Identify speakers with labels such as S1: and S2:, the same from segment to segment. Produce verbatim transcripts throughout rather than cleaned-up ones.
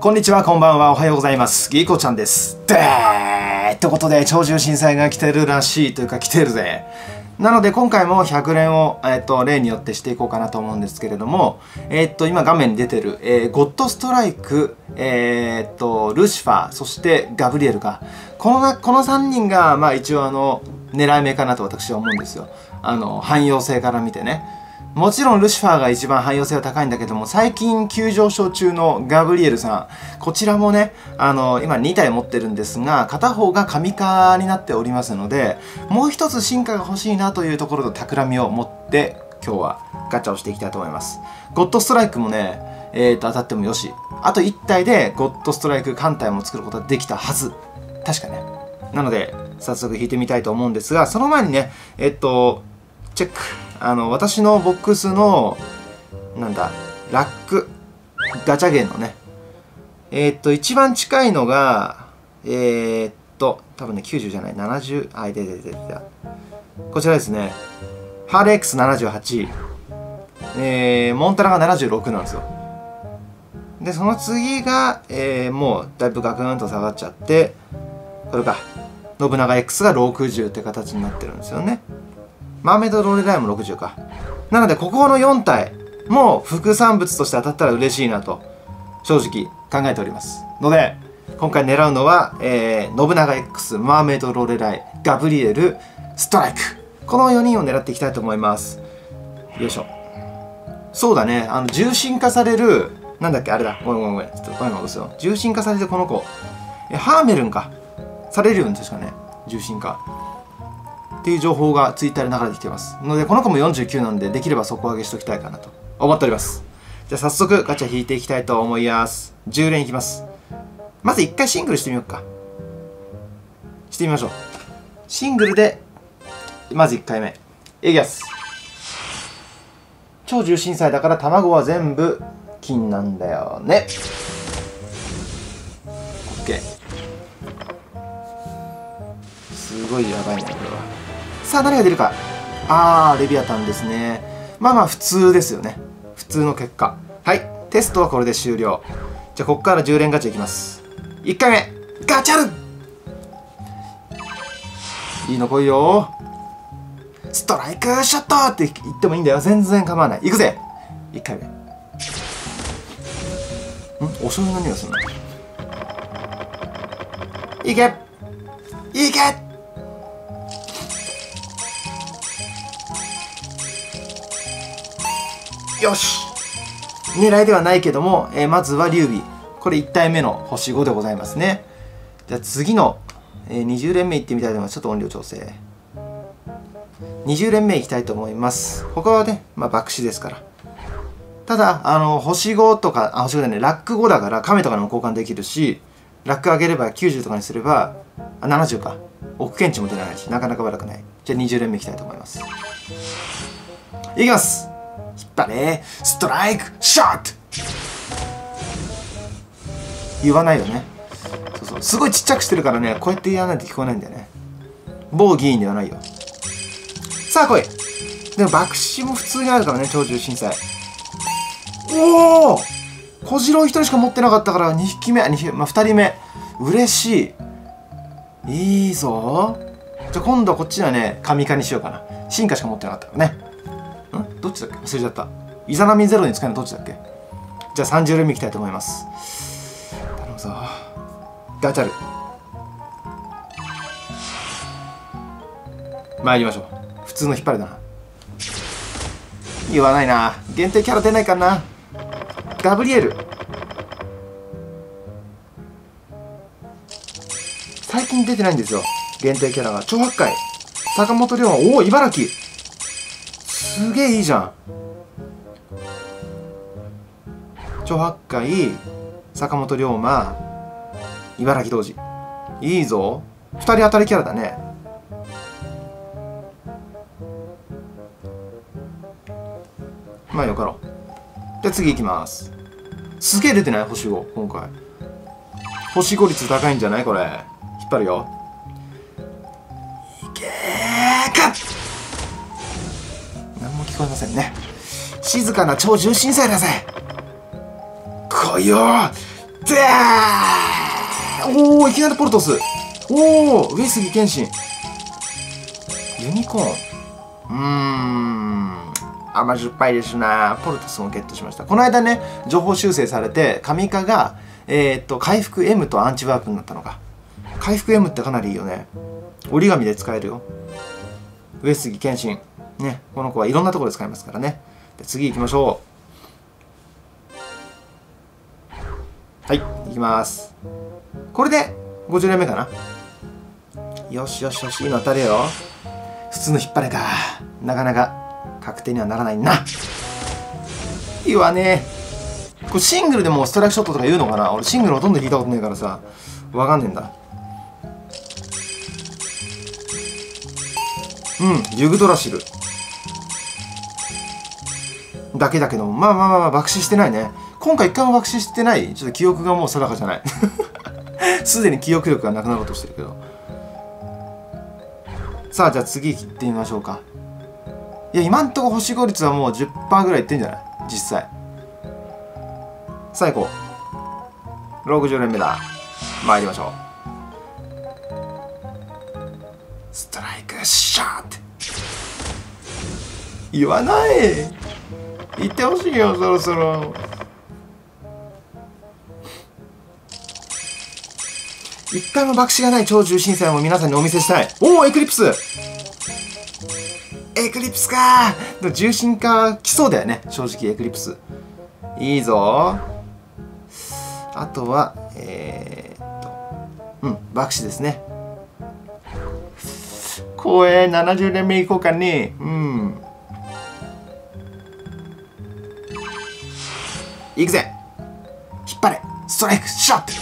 S1: こんにちは、こんばんは、おはようございます。ギーコちゃんです。でーってことで、超重震災が来てるらしいというか来てるぜ。なので今回もひゃく連を、えっと、例によってしていこうかなと思うんですけれども、えっと、今画面に出てる、えー、ゴッドストライク、えー、っと、ルシファー、そしてガブリエルか。このな、このさんにんが、まあ一応あの、狙い目かなと私は思うんですよ。あの、汎用性から見てね。もちろんルシファーが一番汎用性は高いんだけども、最近急上昇中のガブリエルさん、こちらもね、あの、今に体持ってるんですが、片方が神化になっておりますので、もう一つ進化が欲しいなというところと企みを持って、今日はガチャをしていきたいと思います。ゴッドストライクもね、えーと、当たってもよし、あといち体でゴッドストライク艦隊も作ることができたはず。確かね。なので、早速引いてみたいと思うんですが、その前にね、えっと、チェック。あの、私のボックスの、なんだ、ラック、ガチャゲーのね、えー、っと、一番近いのが、えー、っと、多分ね、きゅうじゅうじゃない、ななじゅう、あ、出て出て出て。こちらですね、ハーレー エックスななじゅうはち、えー、モンタラがななじゅうろくなんですよ。で、その次が、えー、もう、だいぶガクンと下がっちゃって、これか、信長 X がろくじゅうって形になってるんですよね。マーメイドローレライもろくじゅうか。なので、ここのよん体も副産物として当たったら嬉しいなと、正直考えております。ので、今回狙うのは、えー、信長 X、マーメイドローレライ、ガブリエル、ストライク。このよにんを狙っていきたいと思います。よいしょ。そうだね、あの、重心化される、なんだっけ、あれだ。ごめんごめんごめん。ちょっとごめん戻すよ。重心化されてこの子。え、ハーメルンか。されるように確かね。重心化。っていう情報がツイッターで流れてきていますので、この子もよんじゅうきゅうなんで、できれば底上げしときたいかなと思っております。じゃあ早速ガチャ引いていきたいと思います。じゅう連いきます。まずいっかいシングルしてみようか。してみましょう。シングルでまずいっかいめいきます。超重心祭だから卵は全部金なんだよね。 OK。 すごいやばいねこれは。さあ何が出るか。あーレビアタンですね。まあまあ普通ですよね。普通の結果。はい、テストはこれで終了。じゃあここからじゅう連ガチャいきます。いっかいめガチャル。いいの来いよ。ストライクショットって言ってもいいんだよ。全然構わない。いくぜ。いっかいめ。んお醤油の匂いするな。いけいけ。よし。狙いではないけども、えー、まずは劉備。これいち体目の星ごでございますね。じゃあ次の、えー、にじゅう連目いってみたいと思います。ちょっと音量調整。にじゅう連目いきたいと思います。他はね、まあ爆死ですから。ただ、あの、星ごとか、あ、星ごだね、ラックごだから亀とかにも交換できるし、ラック上げればきゅうじゅうとかにすれば、あ、ななじゅうか。奥検知も出ないし、なかなか悪くない。じゃあにじゅう連目いきたいと思います。いきます。引っ張れストライクショット。言わないよね。そうそう、すごいちっちゃくしてるからね、こうやって言わないと聞こえないんだよね。某議員ではないよ。さあ来い。でも爆死も普通にあるからね、超重心祭。おお小次郎ひとりしか持ってなかったからに匹目、2匹、まあ、ふたりめ嬉しい。いいぞ。じゃあ今度はこっちはね、神化にしようかな。進化しか持ってなかったからね。んどっちだっけ忘れちゃった。イザナミゼロに使うのどっちだっけ。じゃあさんじゅう連目いきたいと思います。頼むぞ。ガチャル。参りましょう。普通の引っ張りだな。言わないな。限定キャラ出ないかな。ガブリエル。最近出てないんですよ。限定キャラが。超八海。坂本龍馬。おお、茨城。すげえいいじゃん。超八海、坂本龍馬、茨城童子。いいぞ。ふたり当たりキャラだね。まあよかろう。じゃあ次行きます。すげえ出てない星ご、今回。星ご率高いんじゃないこれ。引っ張るよ。いけーか。何も聞こえませんね。静かな超重心祭だぜ。来いよ。 でーおお、いきなりポルトス。おお、上杉謙信。ユニコーン。うーん。甘酸っぱいですな。ポルトスもゲットしました。この間ね、情報修正されて、神化が、えー、っと、回復 エム とアンチワープになったのか。回復 エム ってかなりいいよね。折り紙で使えるよ。上杉謙信。ね、この子はいろんなところで使えますからね。で、次行きましょう。はい、行きます。これでごじゅう連目かな。よしよしよし、いいの当たるよ。普通の引っ張れか。なかなか確定にはならないな。いいわね。これシングルでもストライクショットとか言うのかな。俺シングルほとんど弾いたことないからさ、わかんねえんだ。うん、ユグドラシルだけだけども、まあまあまあ、まあ、爆死してないね。今回一回も爆死してない。ちょっと記憶がもう定かじゃない。すでに記憶力がなくなろうとしてるけど。さあ、じゃあ次行ってみましょうか。いや、今んとこ星5率はもう じゅっパーセント ぐらいいってんじゃない実際。さあ行こう。ろくじゅう連目だ。参りましょう。ストライクショット。言わない。言ってほしいよ、そろそろ。一回も爆死がない超重心祭も皆さんにお見せしたい。おお、エクリプス。エクリプスかー。でも重心化来そうだよね、正直エクリプス。いいぞ。あとは、えー、っと、うん、爆死ですね。光栄ななじゅう連目いこうかね。うん。いくぜ。引っ張れ。ストライクショット。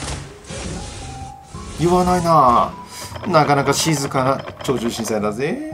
S1: 言わないな。なかなか静かな超重心祭だぜ。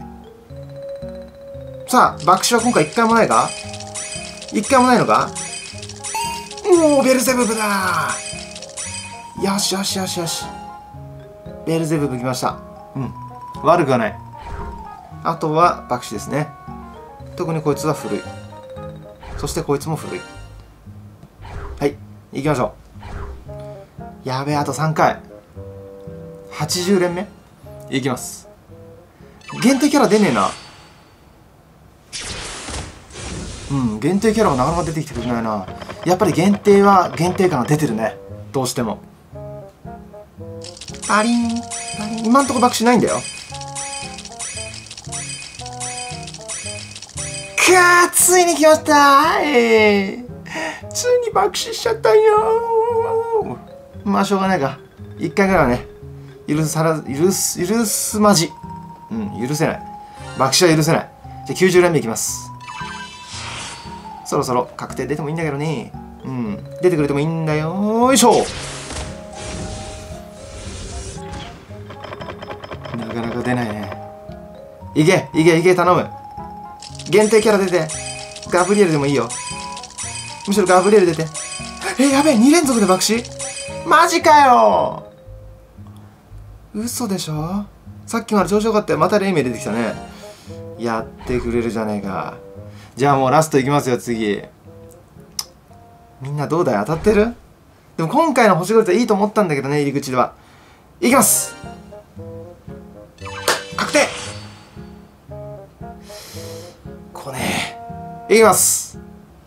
S1: さあ、爆死は今回一回もないか。一回もないのか。おお、ベルゼブブだ。よしよしよしよし。ベルゼブブ来ました。うん、悪くはない。あとは爆死ですね。特にこいつは古い。そしてこいつも古い。はい、行きましょう。やべえ、あとさんかい。はちじゅう連目いきます。限定キャラ出ねえな。うん、限定キャラがなかなか出てきてくれないな。やっぱり限定は限定感が出てるね、どうしても。パリンパリン。今んとこ爆死ないんだよ。くー、ついに来ました。えー、ついに爆死しちゃったよ。まあしょうがないか。いっかいぐらいはね、許さら許す許すまじ。うん、許せない。爆死は許せない。じゃあきゅうじゅう連目いきます。そろそろ確定出てもいいんだけどね。うん、出てくれてもいいんだよ。よいしょ。なかなか出ないね。いけいけいけ、頼む。限定キャラ出て。ガブリエルでもいいよ。むしろガブリエル出て。え、やべえ、に連続で爆死。マジかよ。嘘でしょ。さっきまで調子よかったよ。またレイメイ出てきたね。やってくれるじゃねえか。じゃあもうラストいきますよ、次。みんなどうだい、当たってる？でも今回の星5率はいいと思ったんだけどね、入り口では。いきます。確定。これね。いきます。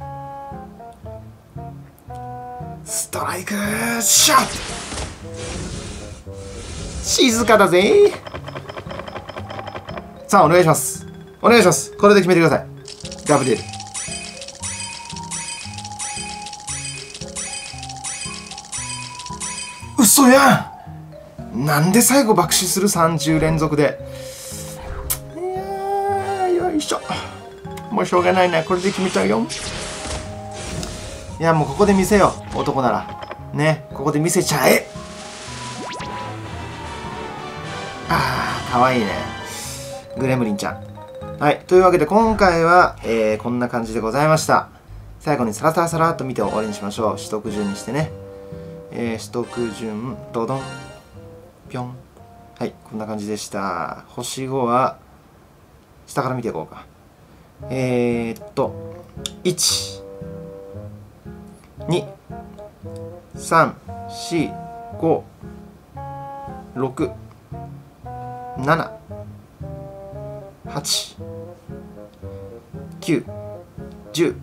S1: ストライクショット。静かだぜ。さあ、お願いします。お願いします。これで決めてください。ガブリエル。嘘やん。なんで最後爆死する？さんじゅう連続で。いやー、よいしょ。もうしょうがないな。これで決めちゃうよ。いや、もうここで見せよう。男ならね、ここで見せちゃえ。あー、かわいいね、グレムリンちゃん。はい、というわけで今回は、えー、こんな感じでございました。最後にサラサラサラっと見て終わりにしましょう。取得順にしてね。えー、取得順、ドドン、ぴょん。はい、こんな感じでした。星ごは、下から見ていこうか。えーっと、いち、に、 さん、し、ご、ろく、なな、はち、きゅう、じゅう。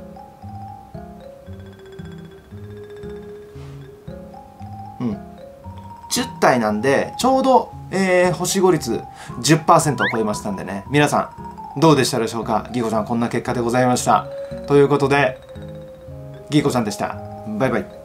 S1: うん。じゅったいなんで、ちょうど、えー、星5率 じゅっパーセント を超えましたんでね。皆さん、どうでしたでしょうか。ギーコちゃん、こんな結果でございました。ということで、ギーコちゃんでした。バイバイ。